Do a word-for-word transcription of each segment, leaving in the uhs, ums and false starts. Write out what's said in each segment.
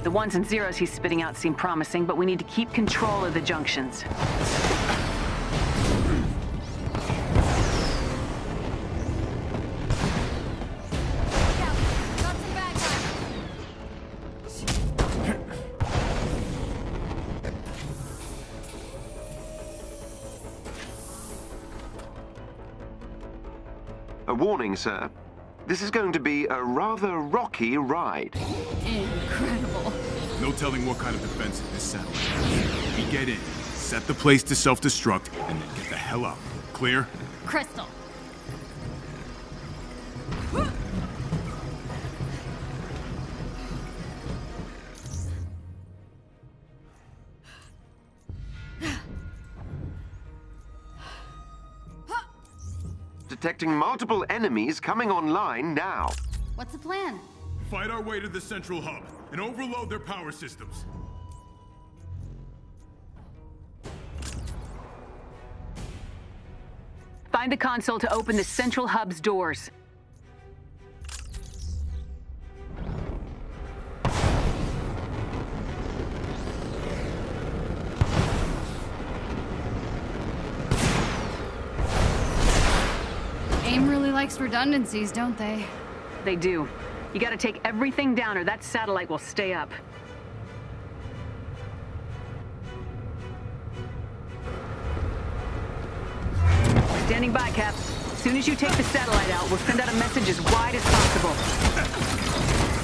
The ones and zeros he's spitting out seem promising, but we need to keep control of the junctions. A warning, sir. This is going to be a rather rocky ride. Incredible. No telling what kind of defense this satellite has. We get in, set the place to self-destruct, and then get the hell out. Clear? Crystal. Detecting multiple enemies coming online now. What's the plan? Fight our way to the central hub and overload their power systems. Find the console to open the central hub's doors. AIM really likes redundancies, don't they? They do. You gotta take everything down or that satellite will stay up. Standing by, Cap. As soon as you take the satellite out, we'll send out a message as wide as possible.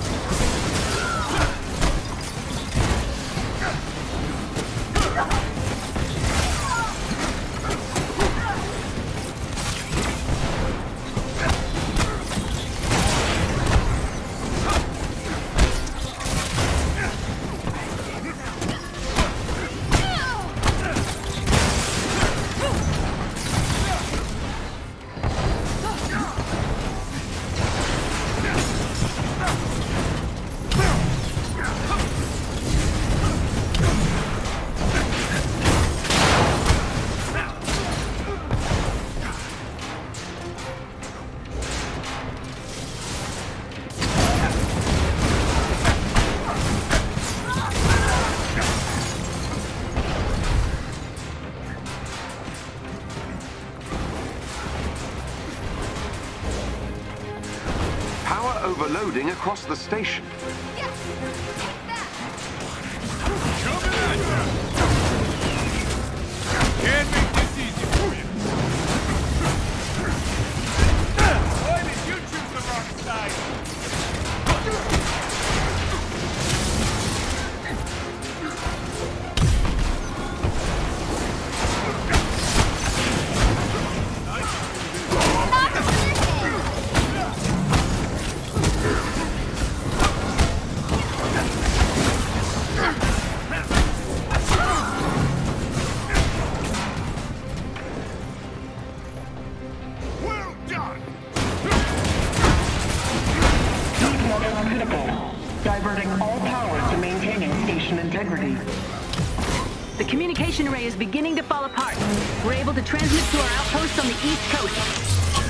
Overloading across the station. Yes! Take that! Coming at you! Can't make this easy for you. Why did you choose the wrong side? Diverting all power to maintaining station integrity. The communication array is beginning to fall apart. We're able to transmit to our outposts on the East Coast.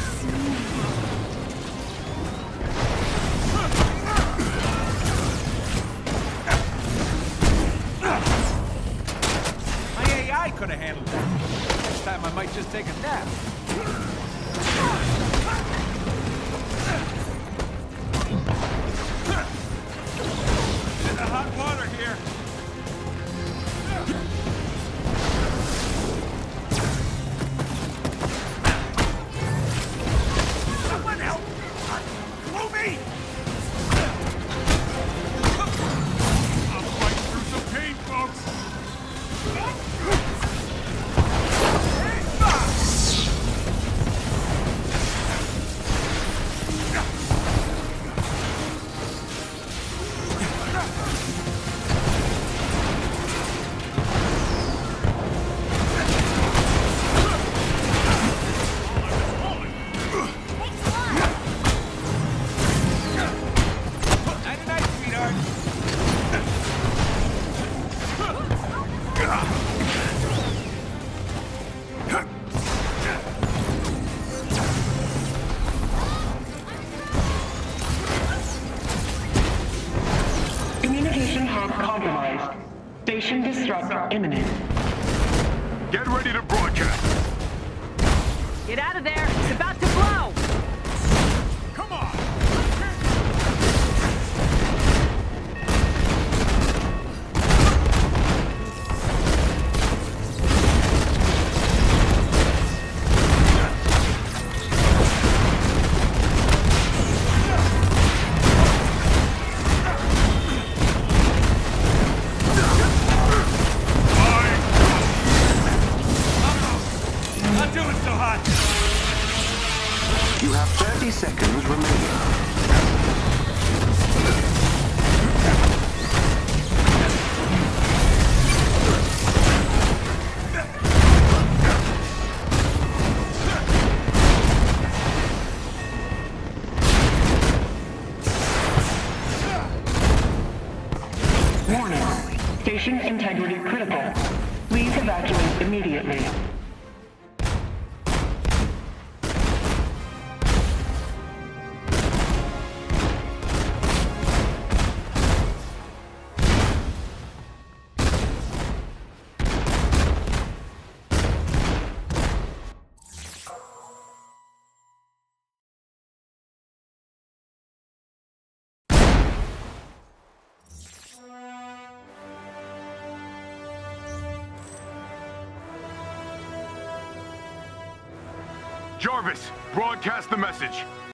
My A I could have handled that. Next time I might just take a nap. Hot water here. self-destruct imminent. Get ready to broadcast. Get out of there! It's about to blow! Come on! Not doing so hot. You have thirty seconds remaining. Warning. Station integrity critical. Please evacuate immediately. Jarvis, broadcast the message.